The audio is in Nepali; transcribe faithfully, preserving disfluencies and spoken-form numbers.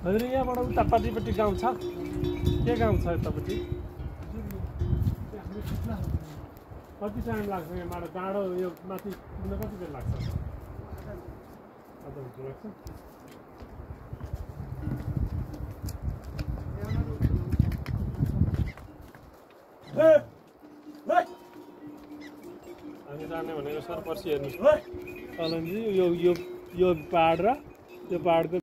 हजुर यहाँबाट उतापट्टिपट्टि गाउँ छ के गाउँ छ यतापट्टि कति टाइम लाग्छ यहाँबाट डाँडो यो माथि पुग्न कति बेर लाग्छ आधा घन्टा लाग्छ हामी जाने भनेको सर पर्सि हेर्नुहोस् कलनजी यो यो यो पहाड र यो पहाडको